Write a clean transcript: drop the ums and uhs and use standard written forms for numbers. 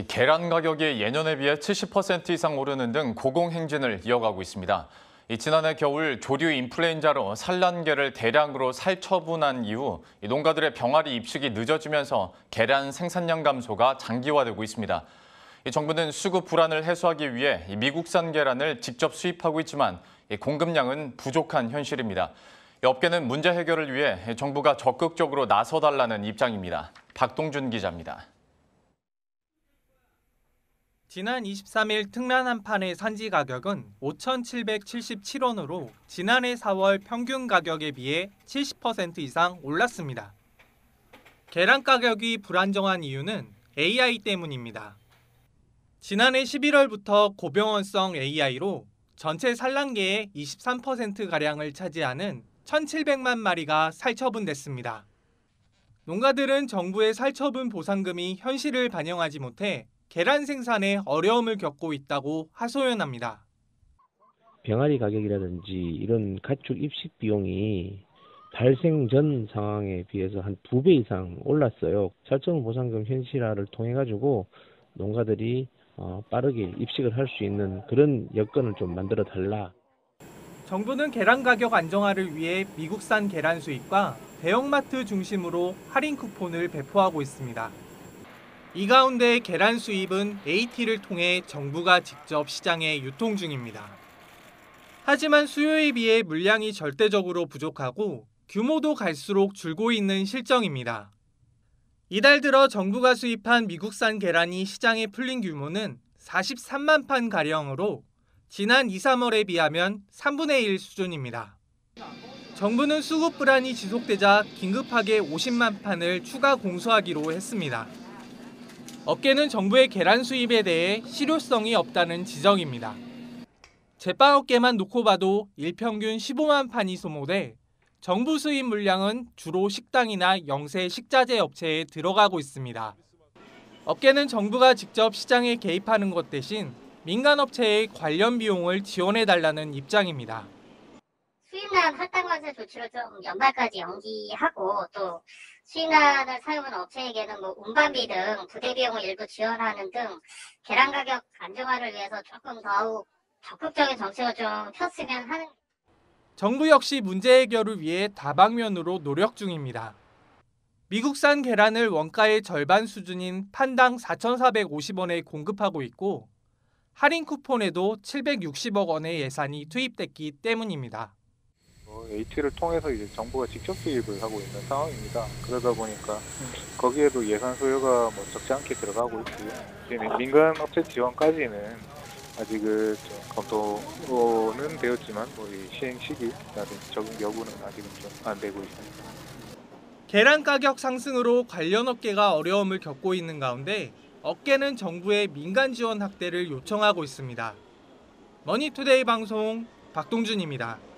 이 계란 가격이 예년에 비해 70% 이상 오르는 등 고공행진을 이어가고 있습니다. 지난해 겨울 조류 인플루엔자로 산란계를 대량으로 살처분한 이후 농가들의 병아리 입식이 늦어지면서 계란 생산량 감소가 장기화되고 있습니다. 정부는 수급 불안을 해소하기 위해 미국산 계란을 직접 수입하고 있지만 공급량은 부족한 현실입니다. 업계는 문제 해결을 위해 정부가 적극적으로 나서달라는 입장입니다. 박동준 기자입니다. 지난 23일 특란 한판의 산지 가격은 5,777원으로 지난해 4월 평균 가격에 비해 70% 이상 올랐습니다. 계란 가격이 불안정한 이유는 AI 때문입니다. 지난해 11월부터 고병원성 AI로 전체 산란계의 23%가량을 차지하는 1,700만 마리가 살처분됐습니다. 농가들은 정부의 살처분 보상금이 현실을 반영하지 못해 계란 생산에 어려움을 겪고 있다고 하소연합니다. 병아리 가격이라든지 이런 가축 입식 비용이 발생 전 상황에 비해서 한 2배 이상 올랐어요. 살처분 보상금 현실화를 통해 가지고 농가들이 빠르게 입식을 할 수 있는 그런 여건을 좀 만들어 달라. 정부는 계란 가격 안정화를 위해 미국산 계란 수입과 대형마트 중심으로 할인 쿠폰을 배포하고 있습니다. 이 가운데 계란 수입은 AT를 통해 정부가 직접 시장에 유통 중입니다. 하지만 수요에 비해 물량이 절대적으로 부족하고 규모도 갈수록 줄고 있는 실정입니다. 이달 들어 정부가 수입한 미국산 계란이 시장에 풀린 규모는 43만 판가량으로 지난 2, 3월에 비하면 3분의 1 수준입니다. 정부는 수급 불안이 지속되자 긴급하게 50만 판을 추가 공수하기로 했습니다. 업계는 정부의 계란 수입에 대해 실효성이 없다는 지적입니다. 제빵업계만 놓고 봐도 일평균 15만 판이 소모돼 정부 수입 물량은 주로 식당이나 영세 식자재 업체에 들어가고 있습니다. 업계는 정부가 직접 시장에 개입하는 것 대신 민간업체의 관련 비용을 지원해달라는 입장입니다. 수입난 할당관세 조치를 좀 연말까지 연기하고 또 수입난을 사용하는 업체에게는 운반비 등 부대 비용을 일부 지원하는 등 계란 가격 안정화를 위해서 조금 더욱 적극적인 정책을 좀 폈으면 하는. 정부 역시 문제 해결을 위해 다방면으로 노력 중입니다. 미국산 계란을 원가의 절반 수준인 판당 4,450원에 공급하고 있고 할인 쿠폰에도 760억 원의 예산이 투입됐기 때문입니다. AT를 통해서 이제 정부가 직접 수입을 하고 있는 상황입니다. 그러다 보니까 거기에도 예산 소요가 적지 않게 들어가고 있고요. 민간 업체 지원까지는 아직은 좀 검토는 되었지만 이 시행 시기라든지 적용 여부는 아직은 좀 안 되고 있습니다. 계란 가격 상승으로 관련 업계가 어려움을 겪고 있는 가운데 업계는 정부의 민간 지원 확대를 요청하고 있습니다. 머니투데이 방송 박동준입니다.